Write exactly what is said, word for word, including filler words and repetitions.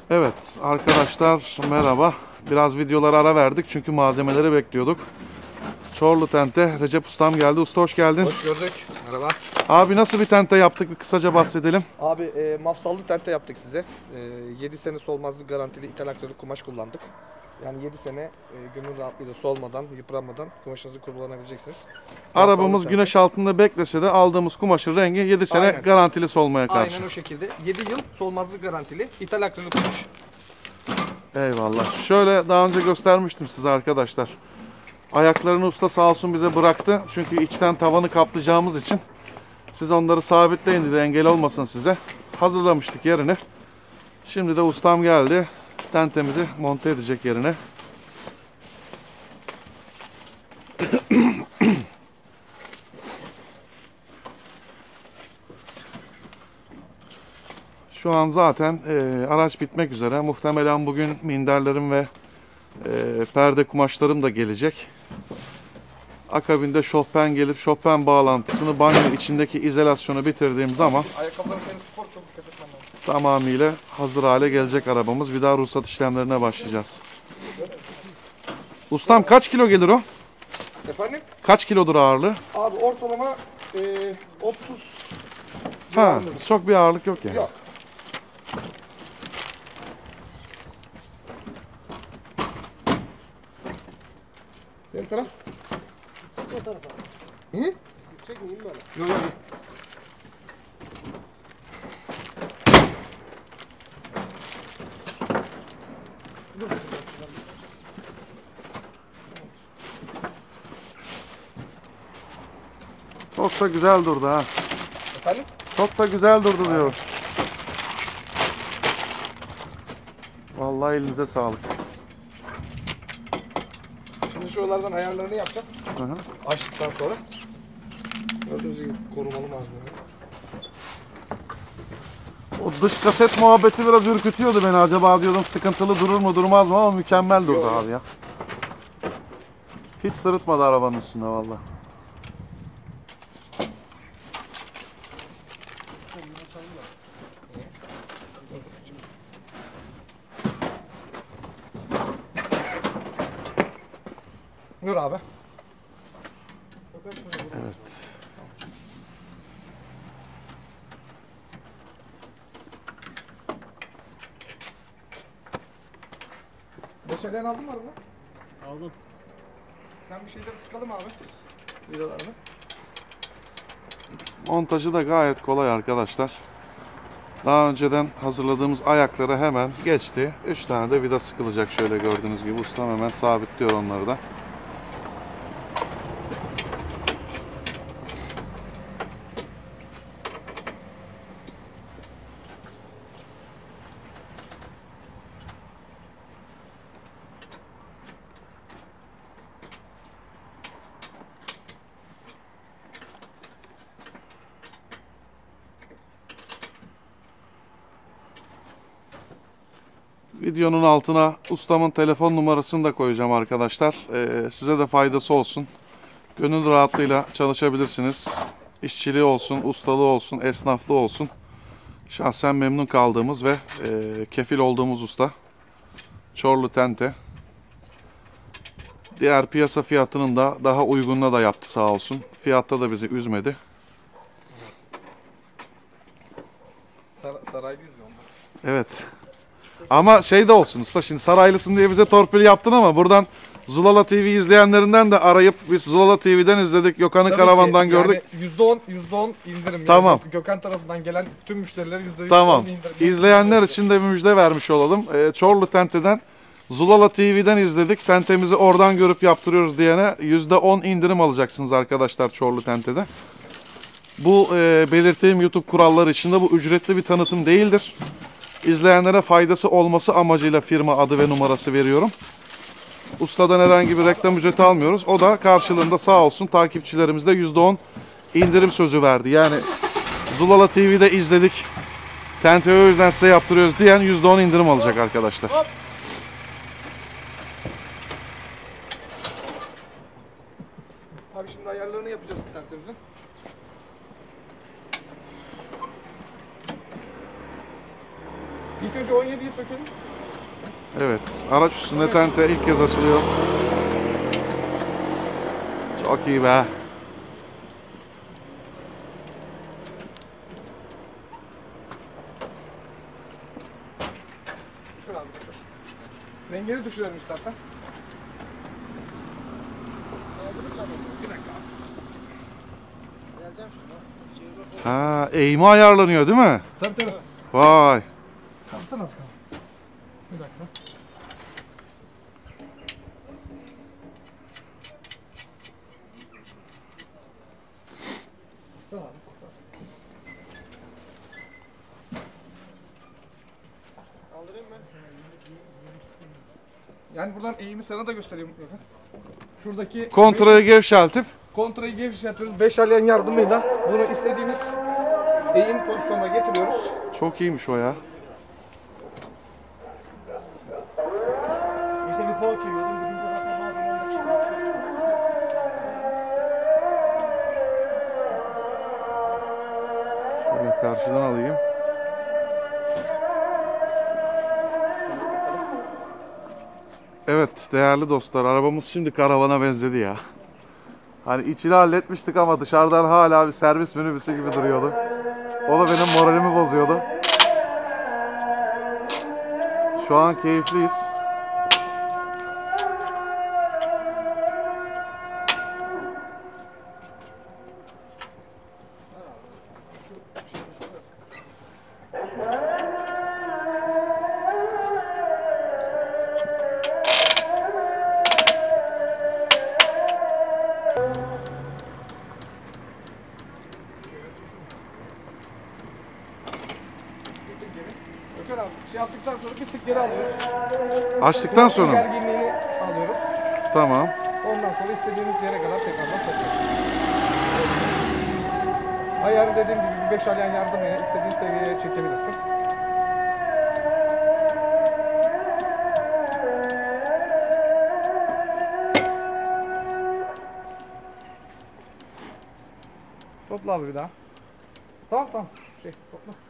Evet arkadaşlar merhaba. Biraz videolara ara verdik çünkü malzemeleri bekliyorduk. Çorlu Tent'e Recep Ustam geldi. Usta hoş geldin. Hoş gördük. Merhaba. Abi nasıl bir tente yaptık bir kısaca bahsedelim. Abi e, mafsallı tente yaptık size. E, yedi sene solmazlık garantili ithal aktörlü kumaş kullandık. Yani yedi sene e, gönül rahatlığıyla solmadan, yıpranmadan kumaşınızı kullanabileceksiniz. Arabamız Mafsallı güneş tente. altında beklese de aldığımız kumaşın rengi yedi sene Aynen. garantili solmaya karşı. Aynen o şekilde. yedi yıl solmazlık garantili ithal aktörlü kumaş. Eyvallah. Şöyle daha önce göstermiştim size arkadaşlar. Ayaklarını usta sağ olsun bize bıraktı. Çünkü içten tavanı kaplayacağımız için siz onları sabitleyin dedi, engel olmasın size. Hazırlamıştık yerini. Şimdi de ustam geldi. Tentemizi monte edecek yerine. Şu an zaten e, araç bitmek üzere. Muhtemelen bugün minderlerim ve e, perde kumaşlarım da gelecek. Akabinde şofben gelip şofben bağlantısını, banyo içindeki izolasyonu bitirdiğim zaman Ayakkabıların senin spor, çok dikkat etmen lazım. tamamıyla hazır hale gelecek arabamız. Bir daha ruhsat işlemlerine başlayacağız. Ustam kaç kilo gelir o? Efendim? Kaç kilodur ağırlığı? Abi ortalama e, otuz Ha, civarındadır. çok bir ağırlık yok yani. Yok. Senin taraf? O tarafa. Hı? Çekmeyeyim böyle. Yok yok. Çok da güzel durdu ha. Efendim? Çok da güzel durdu diyor. Vallahi elinize sağlık. Şimdi şuralardan ayarlarını yapacağız. Hı hı. Açtıktan sonra. Gördüğünüz gibi korumalı malzeme. O dış kaset muhabbeti biraz ürkütüyordu beni. Acaba diyordum sıkıntılı durur mu durmaz mı, ama mükemmel durdu Yok. abi ya. Hiç sırıtmadı arabanın üstünde vallahi. Dur abi. Evet. Beşerlerini aldın mı araba? Aldım. Sen bir şeyleri sıkalım abi. Vidalarını. Montajı da gayet kolay arkadaşlar. Daha önceden hazırladığımız ayakları hemen geçti. üç tane de vida sıkılacak şöyle gördüğünüz gibi. Ustam hemen sabitliyor onları da. Videonun altına ustamın telefon numarasını da koyacağım arkadaşlar. Ee, size de faydası olsun. Gönül rahatlığıyla çalışabilirsiniz. İşçiliği olsun, ustalığı olsun, esnaflığı olsun. Şahsen memnun kaldığımız ve e, kefil olduğumuz usta. Çorlu Tente. Diğer piyasa fiyatının da daha uygununa da yaptı sağ olsun. Fiyatta da bizi üzmedi. Sar saraylıyız ya ondan. Evet. Ama şey de olsun usta, şimdi saraylısın diye bize torpil yaptın ama buradan Zulala T V izleyenlerinden de arayıp biz Zulala T V'den izledik, Gökhan'ı karavandan gördük. Yani yüzde on, yüzde on indirim. Tamam. Yani Gökhan tarafından gelen tüm müşterilere yüzde on Tamam. indirim. İzleyenler için de bir müjde vermiş olalım. Ee, Çorlu Tente'den Zulala T V'den izledik. Tentemizi oradan görüp yaptırıyoruz diyene yüzde on indirim alacaksınız arkadaşlar Çorlu Tente'de. Bu e, belirttiğim YouTube kuralları içinde bu ücretli bir tanıtım değildir. İzleyenlere faydası olması amacıyla firma adı ve numarası veriyorum. Ustadan herhangi bir reklam ücreti almıyoruz. O da karşılığında sağ olsun takipçilerimize yüzde on indirim sözü verdi. Yani Zulala T V'de izledik, Tente'yi o yüzden size yaptırıyoruz diyen yüzde on indirim alacak arkadaşlar. Abi şimdi ayarlarını yapacağız tentemizin. İlk önce on yediyi sökelim. Evet, araç üstünde tente ilk kez açılıyor. Çok iyi be. Düşür abi düşür. Rengini düşürelim istersen. Bir dakika abi. Geleceğim şimdi. Ha, eğimi ayarlanıyor değil mi? Tabii tabii. Vay. Kalsana az kaldı. Bir dakika. Tamam. Kaldırayım mı? Yani buradan eğimi sana da göstereyim. Şuradaki Kontrayı gevşeltip kontrayı gevşetiyoruz. beş alyan yardımıyla bunu istediğimiz eğim pozisyonuna getiriyoruz. çok iyiymiş o ya. İşte bir kol çeviyordum. Bizim zaten malzemeyle çıkarttım. Şöyle karşıdan alayım. Evet değerli dostlar, arabamız şimdi karavana benzedi ya. Hani içini halletmiştik ama dışarıdan hala bir servis minibüsü gibi duruyordu. O da benim moralimi bozuyordu. Şu an keyifliyiz. Öker abi. Şey yaptıktan sonra bir tık geri alıyoruz. Açtıktan sonra mı? Gerginliğini alıyoruz. Tamam. Ondan sonra istediğimiz yere kadar tekrardan takıyoruz. Ayarı dediğim gibi beş alyan yardımıyla istediğin seviyeye çekebilirsin. Topla abi bir daha. Tamam tamam. Şey topla.